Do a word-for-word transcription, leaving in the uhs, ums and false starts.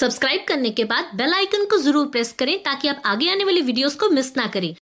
Subscribe करने के बाद बेल आइकन को जरूर प्रेस करें ताकि आप आगे आने वाली वीडियोस को मिस ना करें।